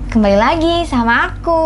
Kembali lagi sama aku.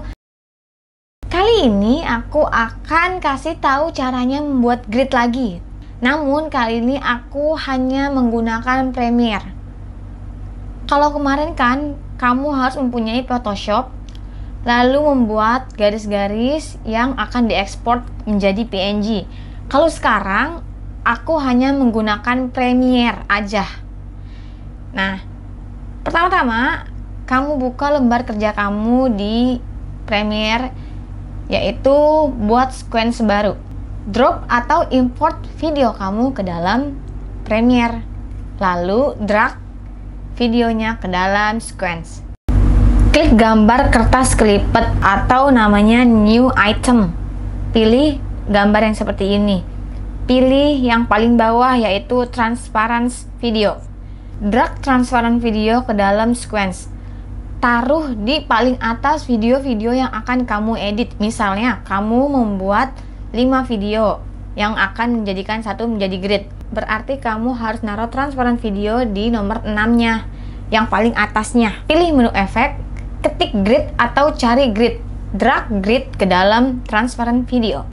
Kali ini aku akan kasih tahu caranya membuat grid lagi. Namun kali ini aku hanya menggunakan Premiere. Kalau kemarin kan kamu harus mempunyai Photoshop, lalu membuat garis-garis yang akan diekspor menjadi PNG. Kalau sekarang aku hanya menggunakan Premiere aja. Nah, pertama-tama kamu buka lembar kerja kamu di Premiere, yaitu buat sequence baru. Drop atau import video kamu ke dalam Premiere, lalu drag videonya ke dalam sequence. Klik gambar kertas kelipet atau namanya new item. Pilih gambar yang seperti ini. Pilih yang paling bawah yaitu transparent video. Drag transparent video ke dalam sequence. Taruh di paling atas video-video yang akan kamu edit. Misalnya kamu membuat 5 video yang akan menjadikan satu menjadi grid. Berarti kamu harus naruh transparent video di nomor 6-nya, yang paling atasnya. Pilih menu efek, ketik grid atau cari grid. Drag grid ke dalam transparent video.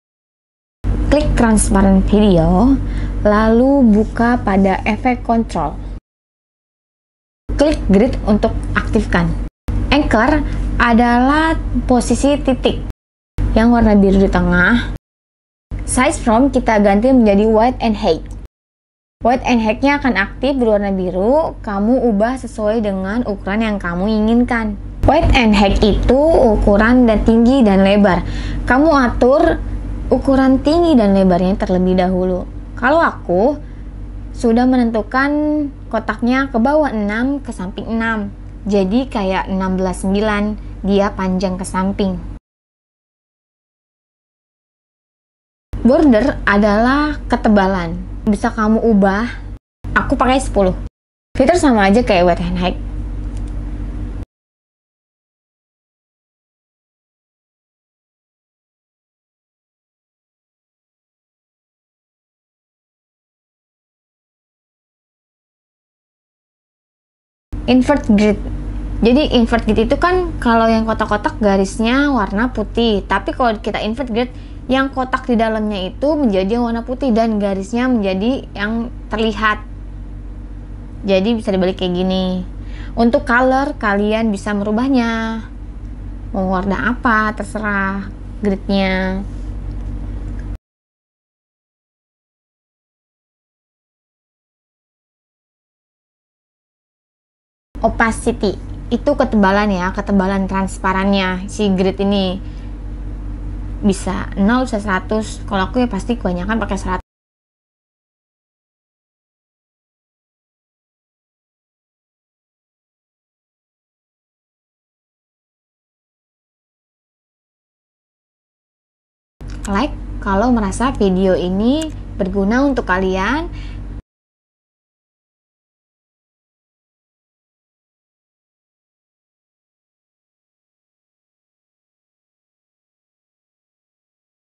Klik transparent video, lalu buka pada efek control. Klik grid untuk aktifkan. Anchor adalah posisi titik yang warna biru di tengah. Size from kita ganti menjadi white and height. White and height-nya akan aktif berwarna biru. Kamu ubah sesuai dengan ukuran yang kamu inginkan. White and height itu ukuran dan tinggi dan lebar. Kamu atur ukuran tinggi dan lebarnya terlebih dahulu. Kalau aku sudah menentukan kotaknya ke bawah 6 ke samping 6. Jadi kayak 16:9, dia panjang ke samping. Border adalah ketebalan. Bisa kamu ubah. Aku pakai 10. Fitur sama aja kayak white and height. Invert grid. Jadi invert grid itu kan kalau yang kotak-kotak garisnya warna putih, tapi kalau kita invert grid, yang kotak di dalamnya itu menjadi warna putih dan garisnya menjadi yang terlihat. Jadi bisa dibalik kayak gini. Untuk color kalian bisa merubahnya, mau warna apa terserah gridnya. Opacity itu ketebalan ya, ketebalan transparannya si grid ini. Bisa 0 bisa 100. Kalau aku ya pasti kebanyakan pakai 100. Like kalau merasa video ini berguna untuk kalian,